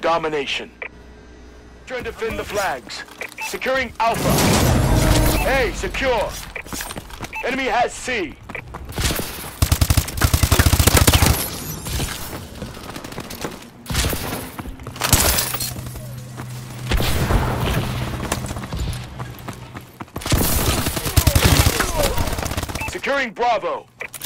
domination. Trying to defend the flags. Securing Alpha. A secure. Enemy has C. Securing Bravo.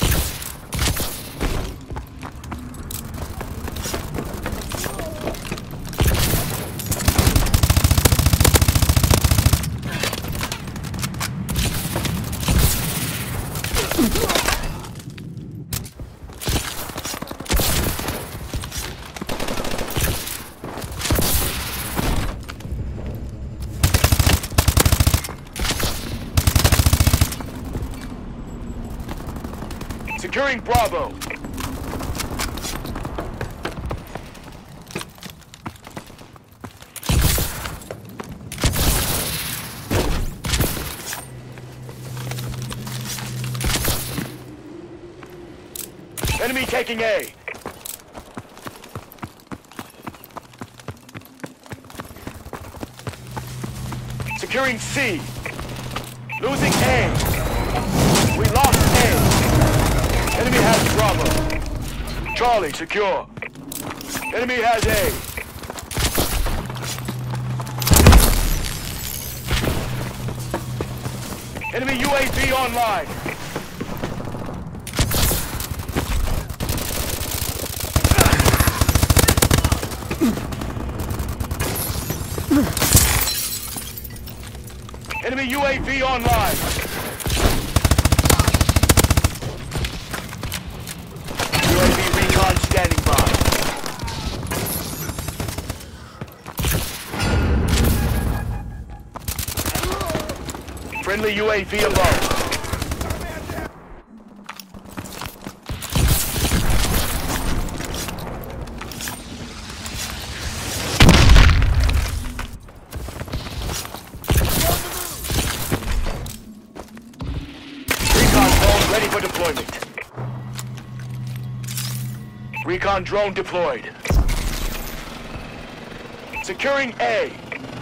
Securing Bravo. Enemy taking A. Securing C. Losing A. We lost A. Enemy has Bravo. Charlie, secure. Enemy has A. Enemy UAV online. Enemy UAV online. Standing by. Friendly UAV above. Recon drone ready for deployment. Recon drone deployed. Securing A.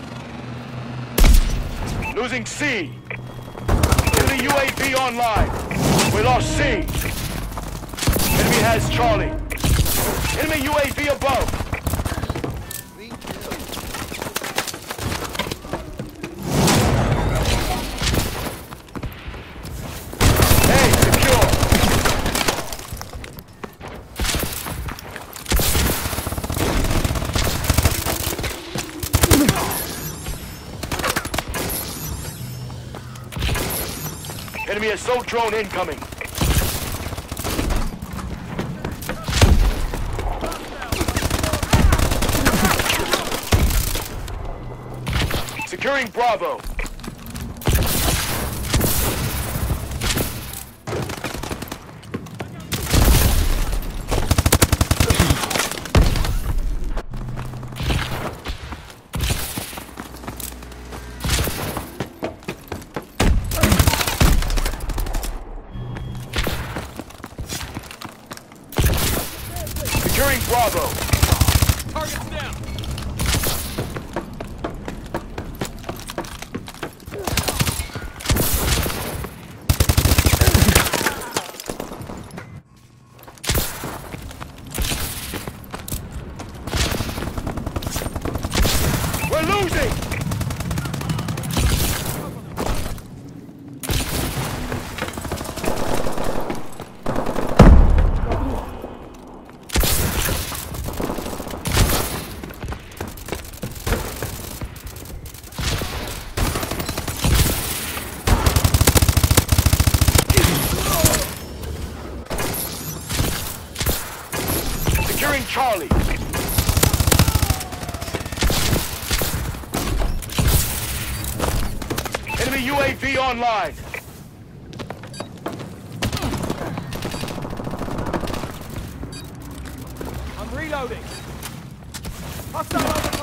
Losing C. Enemy UAV online. We lost C. Enemy has Charlie. Enemy UAV above. Enemy assault drone incoming. Securing Bravo. Securing Bravo. Target's down. We're losing. Securing Charlie. Enemy UAV online. I'm reloading. Hostile overclock.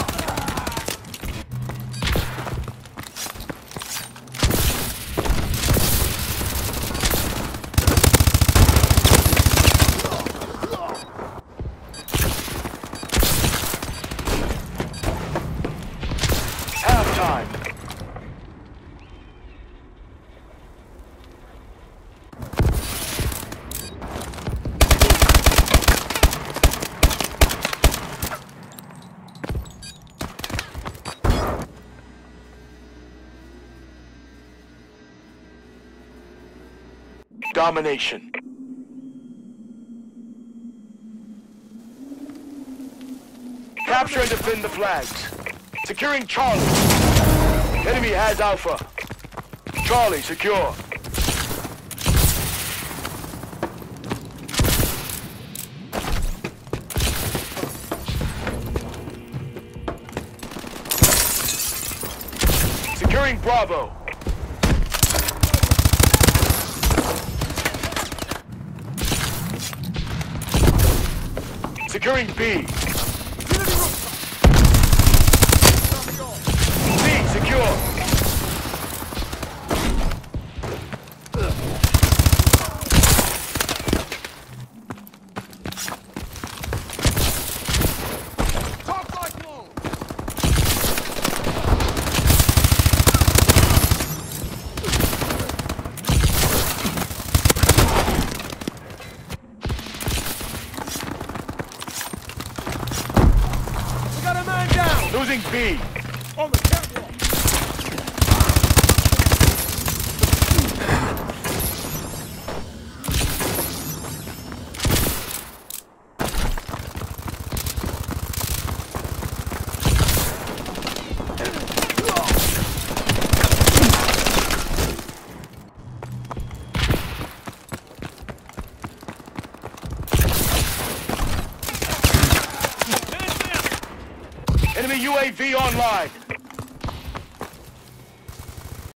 domination. Capture and defend the flags. Securing Charlie. Enemy has Alpha. Charlie secure. Securing Bravo. Securing B. B secure. Losing B. On the catwalk. Enemy UAV online.